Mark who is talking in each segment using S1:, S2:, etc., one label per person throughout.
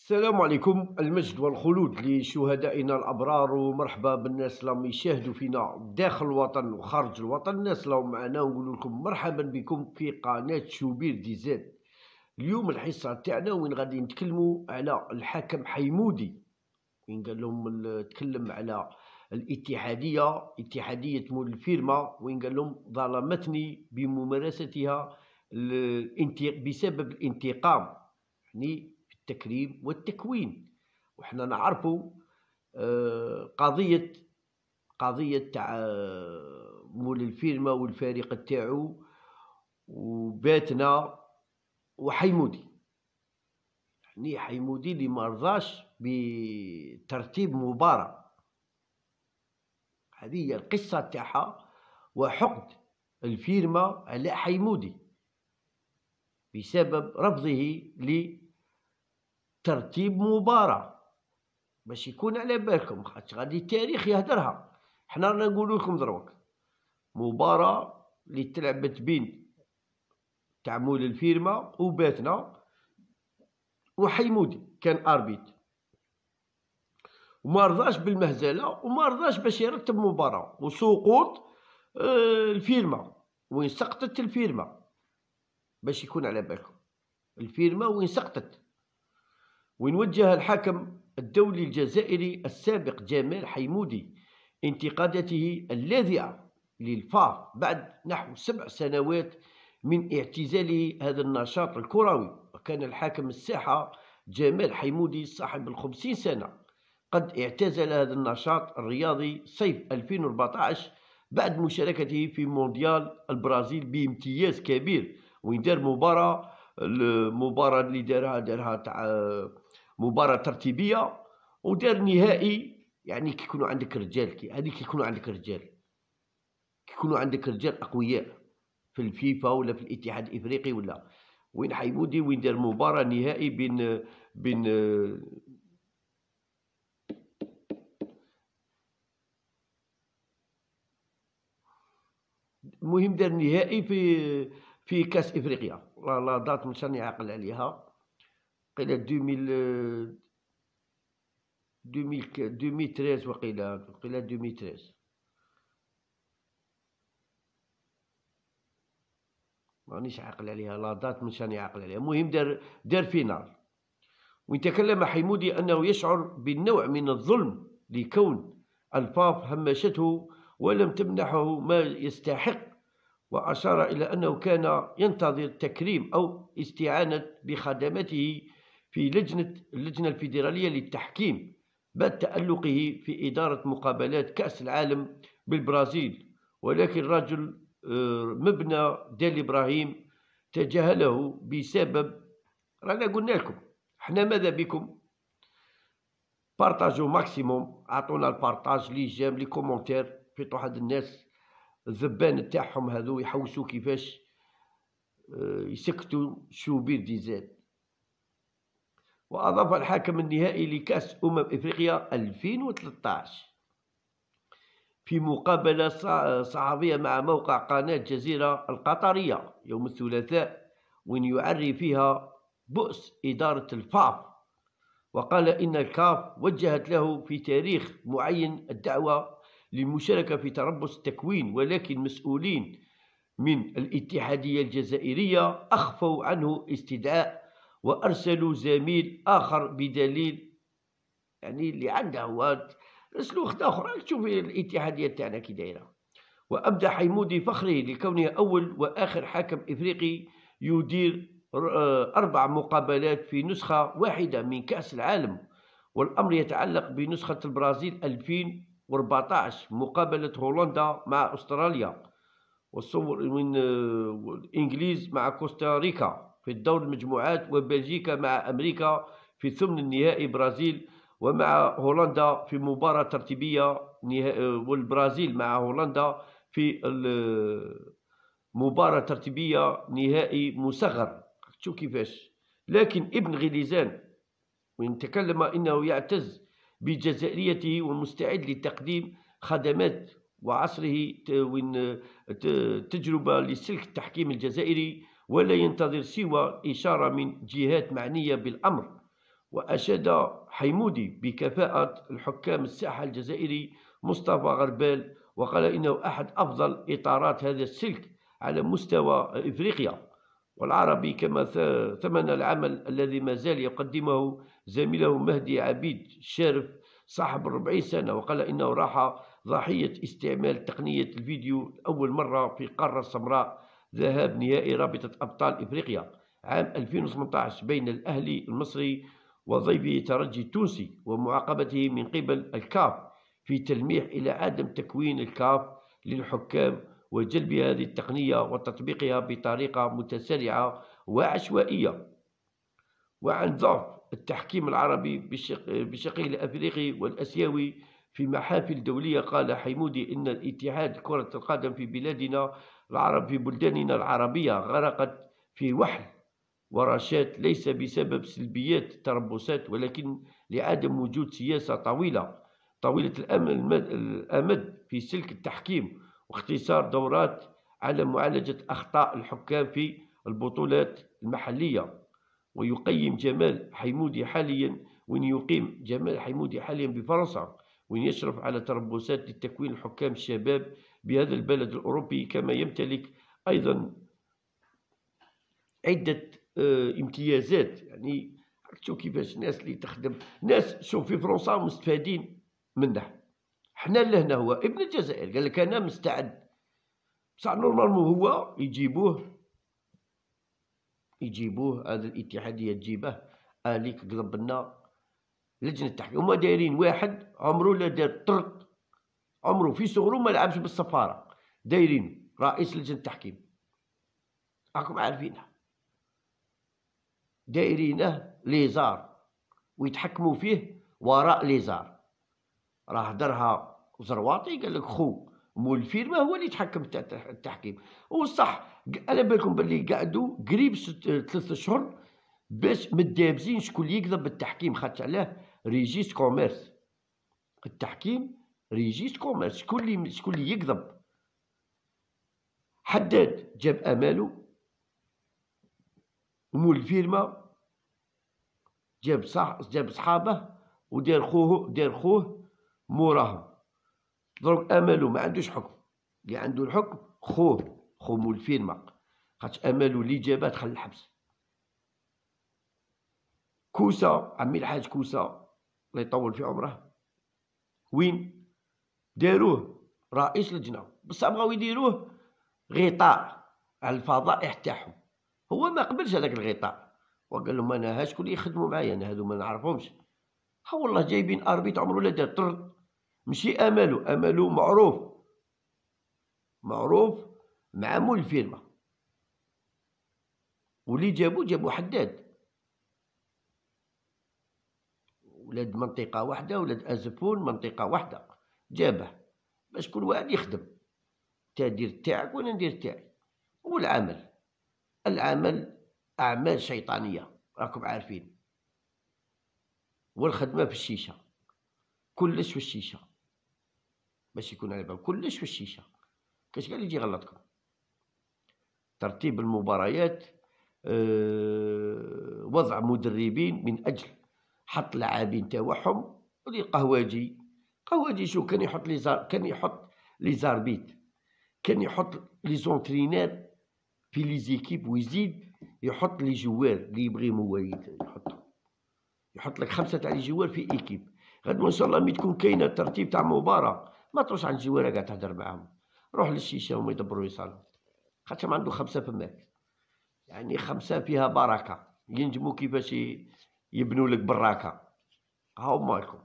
S1: السلام عليكم، المجد والخلود لشهدائنا الأبرار، ومرحبا بالناس اللي يشاهدوا فينا داخل الوطن وخارج الوطن. الناس اللي معنا نقول لكم مرحبا بكم في قناة شوبير دي زاد. اليوم الحصة تاعنا وين غادي نتكلموا على الحاكم حيمودي، وين قال لهم تكلم على اتحادية مول الفيرما، وين قال لهم ظلمتني بممارستها بسبب الانتقام، يعني في التكريم والتكوين. وحنا نعرفوا قضية تاع مول الفيرما والفريق تاعو وباتنا وحيمودي. يعني حيمودي اللي مرضاش بترتيب مباراة، هذه هي القصة تاعها، وحقد الفيرما على حيمودي بسبب رفضه لترتيب مباراة. باش يكون على بالكم، خاطر غادي التاريخ يهدرها. حنا رانا نقول لكم دروك مباراة اللي تلعبت بين تاع مول الفيرما وباتنا وحيمودي كان اربيت، وما رضاش بالمهزله وما رضاش باش يرتب مباراه، وسقوط الفيرما وين سقطت الفيرما. باش يكون على بالكم الفيرما وين سقطت، وين وجه الحاكم الدولي الجزائري السابق جمال حيمودي انتقاداته اللاذعه للفار بعد نحو 7 سنوات من اعتزاله هذا النشاط الكروي. وكان الحاكم الساحه جمال حيمودي صاحب 50 سنه قد اعتزل هذا النشاط الرياضي صيف 2014 بعد مشاركته في مونديال البرازيل بامتياز كبير، وين دار المباراة اللي دارها تاع مباراة ترتيبية، ودار نهائي. يعني كي يكونوا عندك رجال هذه، كي يكونوا عندك رجال، كي يكونوا عندك رجال أقوياء في الفيفا ولا في الاتحاد الإفريقي ولا وين حيمودي وين دار مباراة نهائي بين المهم دار نهائي في كاس افريقيا. لا دات مش راني عاقل عليها، قيله 2013 وقيله 2013، مانيش عاقل عليها، لا دات مش راني عاقل عليها. المهم دار فينال، وين تكلم حيمودي انه يشعر بالنوع من الظلم لكون الفاف همشته ولم تمنحه ما يستحق، وأشار إلى أنه كان ينتظر تكريم أو استعانة بخدماته في اللجنة الفيدرالية للتحكيم بعد تألقه في إدارة مقابلات كأس العالم بالبرازيل، ولكن رجل مبنى ديل إبراهيم تجاهله بسبب، رانا قلنا لكم احنا ماذا بكم بارطاجوا ماكسيموم، اعطونا البارطاج لي جيم لي كومونتير، فيطوا واحد الناس الذبان تاعهم هذو يحوسوا كيفاش يسكتوا شوبير دي زاد. وأضاف الحاكم النهائي لكأس إفريقيا 2013 في مقابلة صحفية مع موقع قناة جزيرة القطرية يوم الثلاثاء، وين يعري فيها بؤس إدارة الفاف، وقال إن الكاف وجهت له في تاريخ معين الدعوة للمشاركة في تربص التكوين، ولكن مسؤولين من الاتحادية الجزائرية أخفوا عنه استدعاء وأرسلوا زميل آخر بدليل، يعني اللي عنده هو رسلوا أخت أخرى. تشوفي الاتحادية تاعنا كي دايرة. وأبدى حيمودي فخره لكونه أول وآخر حاكم إفريقي يدير 4 مقابلات في نسخة واحدة من كأس العالم، والأمر يتعلق بنسخة البرازيل 2014 مقابلة هولندا مع أستراليا، والصور من الإنجليز مع كوستاريكا في الدور المجموعات، وبلجيكا مع أمريكا في ثمن النهائي برازيل، ومع هولندا في مباراة ترتيبية، والبرازيل مع هولندا في مباراة ترتيبية نهائي مصغر. شوف كيفاش. لكن ابن غليزان وين تكلم إنه يعتز بجزائريته ومستعد لتقديم خدمات وعصره وين تجربة لسلك التحكيم الجزائري، ولا ينتظر سوى إشارة من جهات معنية بالأمر. وأشاد حيمودي بكفاءة الحكام الساحة الجزائري مصطفى غربال، وقال إنه أحد أفضل إطارات هذا السلك على مستوى إفريقيا والعربي، كما ثمن العمل الذي ما زال يقدمه زميله مهدي عبيد الشارف صاحب 40 سنة، وقال إنه راح ضحية استعمال تقنية الفيديو لأول مرة في القارة السمراء ذهاب نهائي رابطة أبطال إفريقيا عام 2018 بين الأهلي المصري وضيفه ترجي التونسي، ومعاقبته من قبل الكاف في تلميح إلى عدم تكوين الكاف للحكام وجلب هذه التقنية وتطبيقها بطريقة متسارعة وعشوائية. وعن ضعف التحكيم العربي بشقيه الأفريقي والأسيوي في محافل دولية، قال حيمودي إن الاتحاد كرة القدم في بلادنا العرب في بلداننا العربية غرقت في وحل ورشات، ليس بسبب سلبيات التربصات ولكن لعدم وجود سياسة طويلة الأمد في سلك التحكيم واختصار دورات على معالجة أخطاء الحكام في البطولات المحلية. ويقيم جمال حيمودي حاليا بفرنسا، وين يشرف على تربصات لتكوين الحكام الشباب بهذا البلد الأوروبي، كما يمتلك أيضا عدة امتيازات. يعني شوف كيفاش الناس اللي تخدم، ناس شوف في فرنسا مستفادين منه. حنا لهنا هو ابن الجزائر قال لك أنا مستعد، بصح نورمالمون هو يجيبوه هذا الاتحادية تجيبه آليك قلب لنا لجنة التحكيم. هما دايرين واحد عمرو لا دار طرط، عمرو في صغرو ما لعبش بالصفارة، دايرين رئيس لجنة التحكيم، راكم عارفينه، دايرينه ليزار ويتحكموا فيه وراء ليزار. راه درها زرواطي قال لك خو مول الفيرما هو اللي يتحكم التحكيم. وصح على بالكم باللي قعدوا قريب 3 أشهر باش متدابزين شكون اللي يكذب بالتحكيم، خاطر علاه ريجيست كوميرس التحكيم، ريجيست كوميرس شكون اللي يكذب. حداد جاب امالو، مول الفيرما جاب صحابه ودار خوه موراهم. دروك امالو ما عندوش حكم، اللي عنده الحكم خوه مول الفيرما، خاطر امالو اللي جابها دخل الحبس. كوسا عمي الحاج كوسا الله يطول في عمره، وين داروه رئيس لجنة، بصح بغاو يديروه غطاء على الفضائح تاعهم. هو ما قبلش هذاك الغطاء وقال لهم انا ها شكون اللي يخدموا معايا، انا هذو ما نعرفهمش. ها والله جايبين اربيط عمرو لا دار طرد، ماشي امالو معروف مع مول الفيرما، واللي جابوا حداد، ولاد منطقة واحدة، ولاد أزفون منطقة واحدة، جابه باش كل واحد يخدم، تا دير تاعك وانا ندير تاعي. العمل أعمال شيطانية راكم عارفين، والخدمة في الشيشة، كلش في الشيشة، باش يكون على بالكم كلش في الشيشة. كاش قال يجي غلطكم ترتيب المباريات، وضع مدربين من أجل حط لاعبين تاعهم. ودي قهواجي شو كان يحط لي زاربيت، كان يحط لي زونترينير في لي زيكيب، ويزيد يحط لي جوار اللي يبغيهم هو يحط لك 5 تاع لي جوار في ايكيب. غدوه ان شاء الله مي تكون كاينه ترتيب تاع مباراه ما تروحش عند الجوار قاعد تهدر معاهم، روح للشيشه هما يدبروا يصالوا، خاطر ما عنده 5 فماك، يعني 5 فيها بركه، ينجموا كيفاش يبنوا لك براكه. هاو مالكم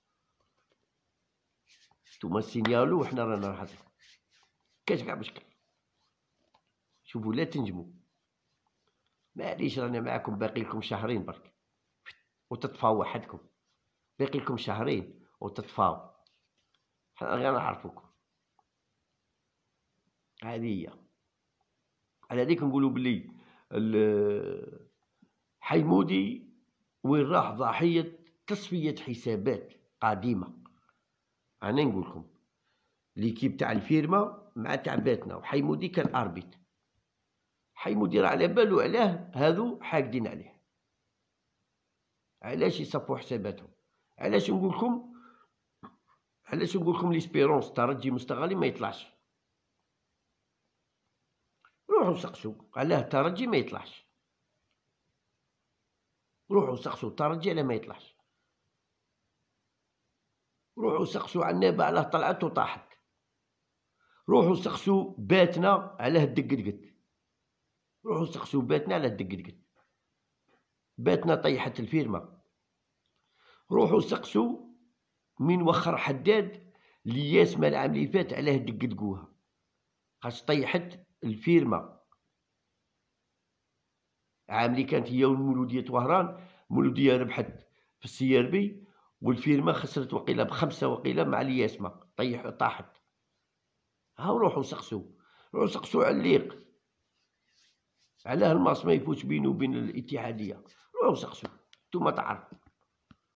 S1: نتوما سينيالو وحنا رانا نهضروا، كاش كاع مشكل. شوفوا لا تنجموا، معليش رانا معاكم باقي لكم شهرين برك وتطفاو وحدكم، باقي لكم شهرين وتطفاو، حنا غير نعرفوكم. هذه هي. على هذيك نقولوا بلي حيمودي وين راح ضحية تصفية حسابات قديمة. أنا نقول لكم ليكيب تاع الفيرما مع تعباتنا، وحيمودي كان أربيت. حيمودي راه على بالو علاه هذو حاقدين عليه، علاش يصفوا حساباتهم؟ علاش نقول لكم ليسبيرونس الترجي المستغلي ما يطلعش؟ روحوا سقسوا علاه الترجي ما يطلعش، روحوا سقسوا الترجي علاه ما يطلعش، روحوا سقسوا عنابة علاه طلعت وطاحت، روحوا سقسوا باتنا علاه دقدقت، روحوا سقسوا باتنا علاه دقدقت، باتنا طيحت الفيرما. روحوا سقسوا من وخر حداد لياس مال العام اللي فات علاه دقدقوها خاطش طيحت الفيرما. عام اللي كانت هي والمولودية وهران، المولودية ربحت في السياربي والفيرما خسرت وقيلة ب5 وقيلة مع الياسمة طاحت. هاو روحوا سقسوا على الليق علاه الماس ما يفوتش بينه وبين الاتحادية، روحوا سقسوا نتوما تعرفوا.